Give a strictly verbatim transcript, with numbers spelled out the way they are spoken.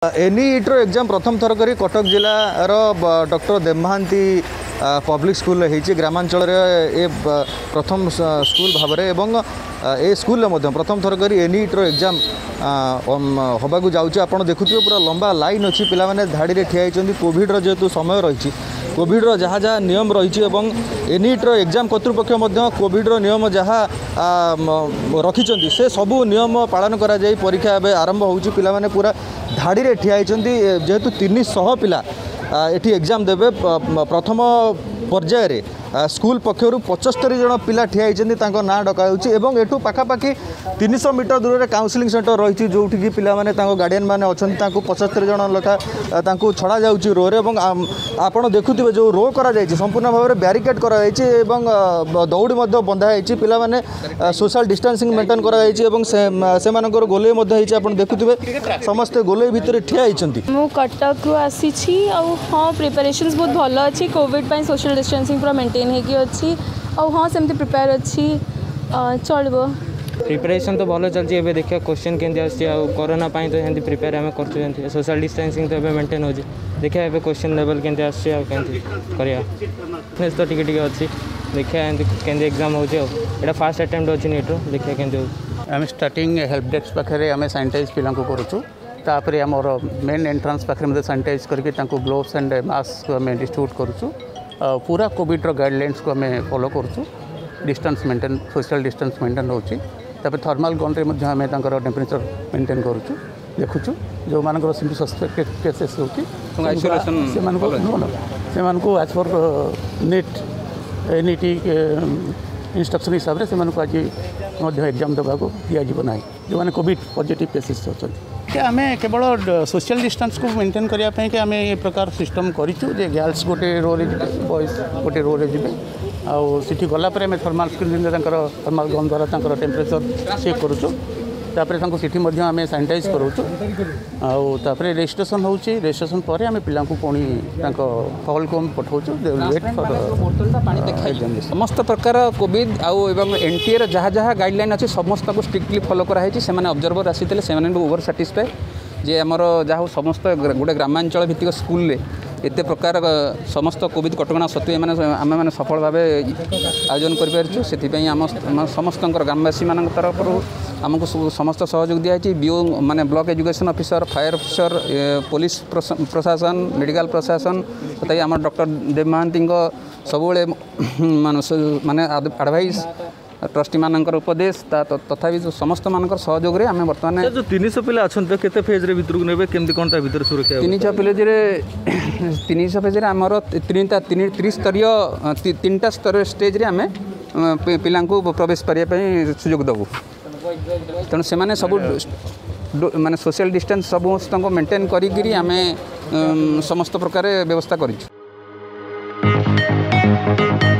एनईईटर exam प्रथम थर करी कटक जिलार doctor Dev Mahanty public school होती ग्रामांचल ए प्रथम स्कूल भाव में ए स्कूल प्रथम थर करी एनईईटर एग्जाम होबाकू जाऊँच आप देखुए पूरा लंबा लाइन अच्छी पिला धाड़ी में ठिया होती कोविड्र जेहेतु समय रही कोविड्र जहाँ जहाँ नियम रही एनईईटर एग्जाम कर्तृपक्ष कोविड्र नियम जहाँ रखी से सबू नियम पालन करा जाई परीक्षा एवं आरंभ होची पिला माने पूरा धाड़ी रे ठिया होती जेहेतु तीन सौ पिला एठी एग्जाम देवे प्रथम पर्यायर रे स्कूल पक्षर पचस्तरी जन पिला ठिया होती ना डका एठू पाखापाखि तीन सौ मीटर दूर में काउंसलिंग सेंटर रही जो कि पिला माने गार्डियन मैंने अच्छा पचस्तरी जन लेखा छड़ा जाऊँगी रो रे आपड़ देखुए जो रो कर संपूर्ण भाव में ब्यारिकेड कर दौड़ी बंधाई पिला माने सोशल डिस्टेंसिंग मेंटेन कर गोले आप देखुए समस्ते गोले भितर ठिया होती मु कटक रु आसी हाँ प्रिपरेशंस बहुत भल अच्छी कोविड पाई सोशल डिस्टेंसिंग पूरा मेंटेन होगी हाँ सेमती प्रिपेयर अच्छी चलो प्रिपरेशन तो भल चलती है देखिए क्वेश्चन केमती आसी कोरोना पाई तो हेंती प्रिपेयर आम कर सोशल डिस्टेंसिंग तो मेंटेन हो देखिए ए क्वेश्चन लेवल केमती आसती करा तो टिके टिके अच्छी देखिए केमती एग्जाम होटा फास्ट अटेम्प्ट अच्छी नीट देखिए केमती आम स्टार्टिंग हेल्प डेस्क पाखे आम सैनिटाइज पिला करूँ तापर आमर मेन एंट्रांस पाखे सैनिटाइज करके ग्लोव्स एंड मास्क आम डिस्ट्रीब्यूट करूँ पूरा कोविड्र गाइडलाइंस को आम फॉलो करूँ distance maintain social distance maintain होची तापर थर्माल गन रे आम टेम्परेचर मेंटेन करूँ देखुँ जो मानकर सस्पेक्टेड केसेस होती से as per NEET NET instruction हिसाब से आज एग्जाम देवा दिज्व ना जो मैंने कोविड पॉजिटिव केसेस अच्छा आम केवल सोशल डिस्टेंस को मेंटेन करने के आम ये प्रकार सिस्टम करूँ गर्ल्स गोटे रो रे बॉयज गोटे रो रे जी आठी गलापर आम थर्माल स्क्रीनिंग थर्माल गन द्वारा टेम्परेचर चेक करूँ तापर सीठी आम सैनिटाइज करूँ आउे रेजिस्ट्रेशन हो रेजिस्ट्रेशन पर आम पिला पुणी हॉल को पठाऊँ वेट फॉर समस्त प्रकार कोविड आउ एनटीए जहाँ जहाँ गाइडलाइन अच्छी समस्त को स्ट्रिक्टली फॉलो कराई से ऑब्जर्वर आसी से ओवर साटिस्फाए जे आमर जहाँ समस्त गोटे ग्रामांचल भित्तिक स्कूल एत प्रकार समस्त कोविड कटका सत्वे आम मैंने सफल भाव आयोजन कर आम समस्त ग्रामवासी मान तरफ आमको समस्त सहयोग दिखाई बीओ माने block education officer fire officer police प्रशासन मेडिकल प्रशासन तथा आम डॉक्टर देव महांती सब माने एडवाइस ट्रस्टी मानकर उपदेश तथा समस्त मानकर सहयोग रे आम बर्तमान जो तीन सौ पिला अच्छा केते फेज रे भितर ने केमती कोनटा भितर सुरक्षा तीन सौ पेज रे तीन सौ पेज रे आमर तीनटा तीन त्रिस्तरीय तीनटा स्तर स्टेज रे आम पिला प्रवेश करने सुजोग देवु तेणु से माने सब माने सोशल डिस्टेंस समस्त मेंटेन करी आम समस्त प्रकार व्यवस्था करूँ।